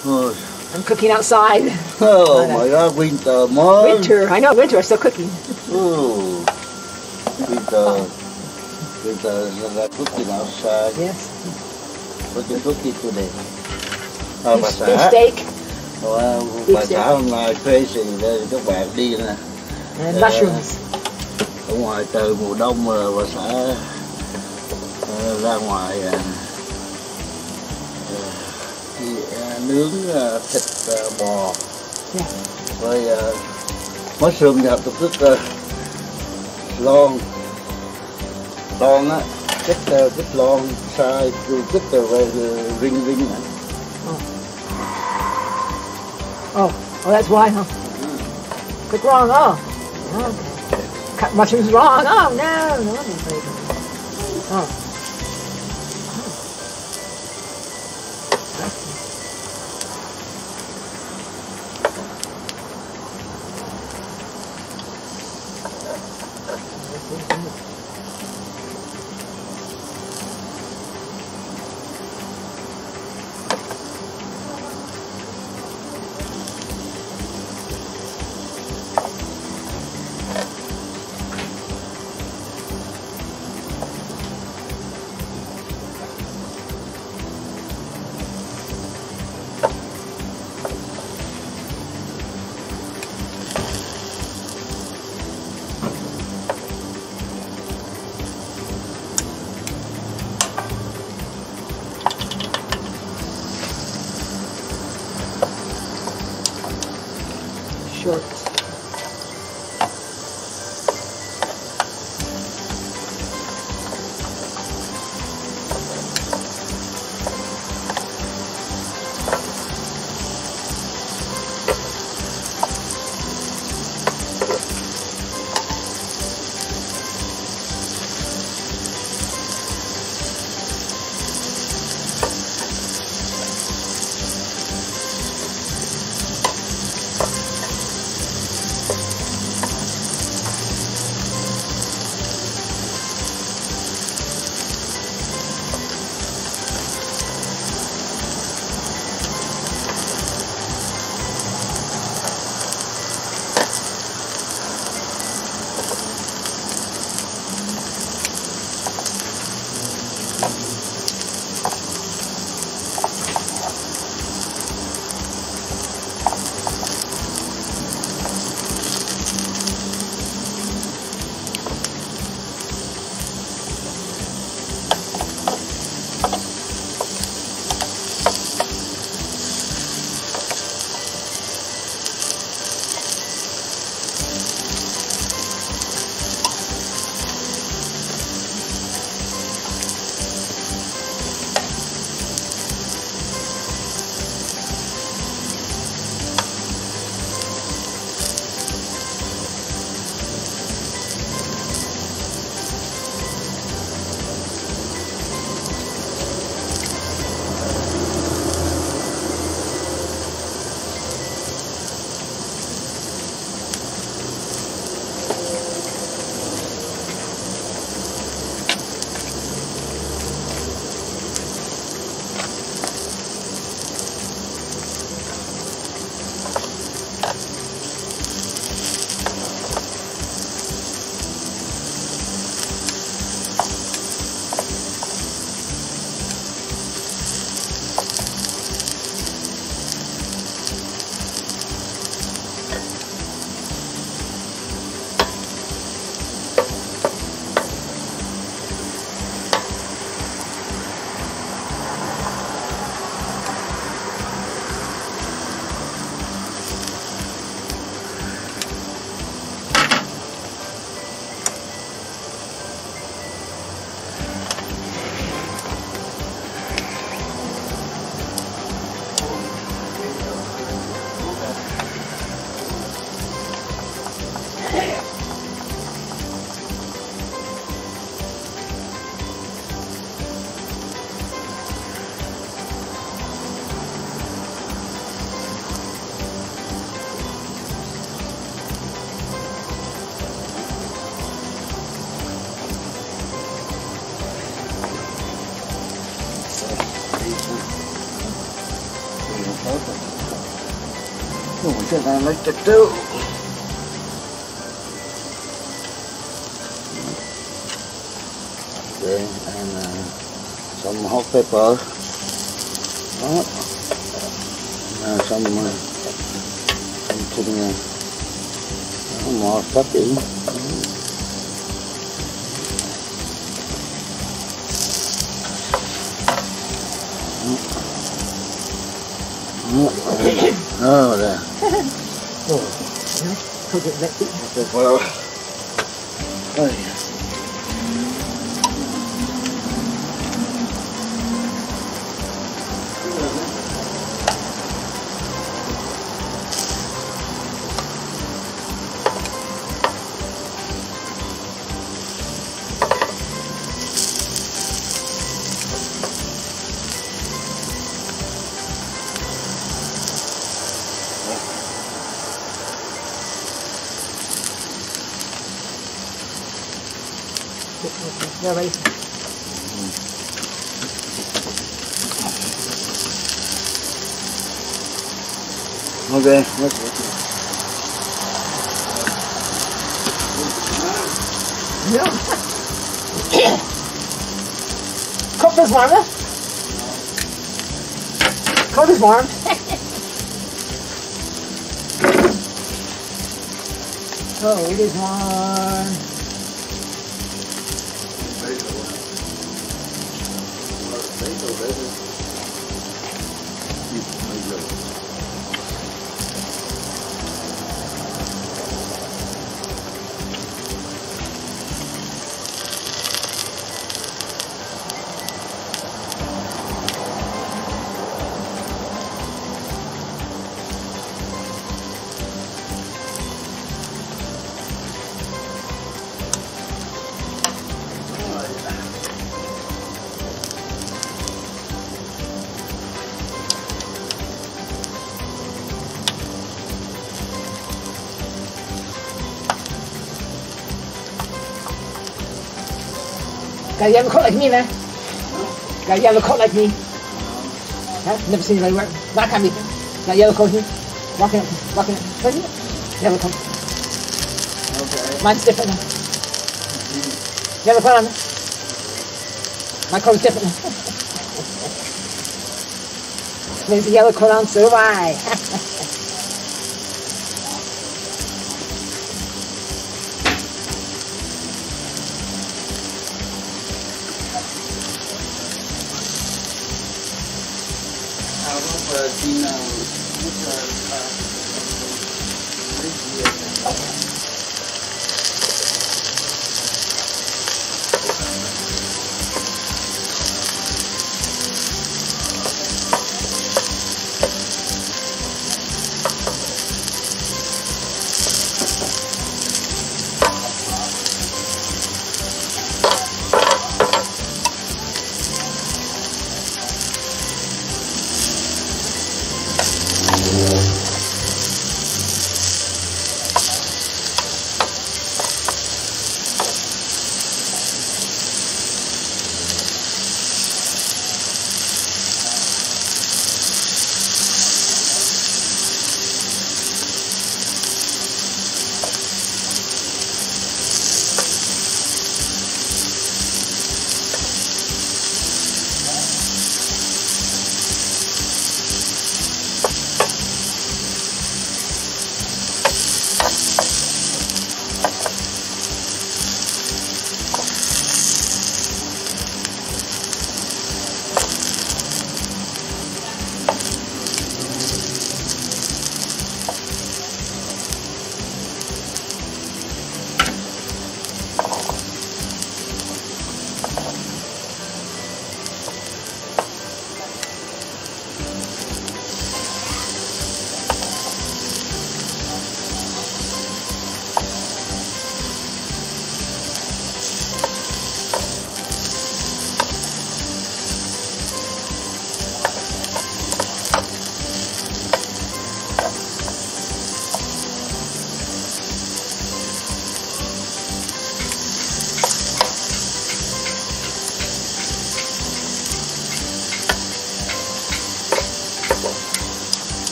Oh, I'm cooking outside. oh my God, winter, Mom. Winter. I know, winter. I'm still cooking. Oh, winter, cooking outside. Yes. What you cooking today? Beef steak. Bà xã hôm nay crazy đây các bạn đi nè. And mushrooms. Ở ngoài trời mùa đông mà bà xã ra ngoài nướng thịt bò với mushroom nhập từ thức lon á, cái lon sai cái ring á. Oh, that's why, huh? Click wrong. Oh, okay. Cut mushrooms wrong. Oh no. Oh. Short. Oh, cái này nó chặt trâu. Okay, and some hot pepper. Đó. Some more stuffing. Oh, there. Cook it next week. Well, oh, yeah. Yeah, ready. Okay, let's No. Cook this warm, huh? Cook this warm. Oh, it is warm. Guy, you ever cook like me, man? Guy, you ever cook like me? Huh? Never seen anybody work. That can't be. Guy, you ever cook here? Walking up. Right here? You ever cook? Okay. Mine's different now. You ever put on? My coat's different now. There's a yellow coat on, so do I.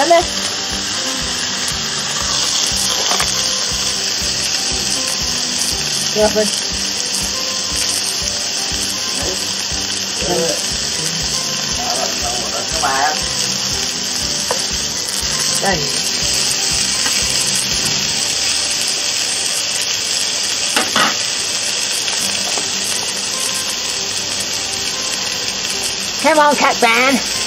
Come there. Careful. Đây. Come on, Cat Ban.